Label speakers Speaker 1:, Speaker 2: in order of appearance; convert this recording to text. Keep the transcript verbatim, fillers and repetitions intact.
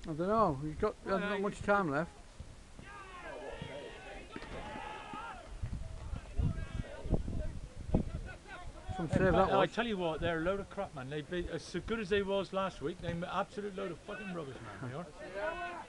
Speaker 1: I don't know. He's got
Speaker 2: Well,
Speaker 1: hasn't got
Speaker 2: uh,
Speaker 1: much time left. Some save that
Speaker 2: I
Speaker 1: was.
Speaker 2: tell you what, they're a load of crap, man. They be as so good as they was last week. They're an absolute load of fucking rubbish, man. You know?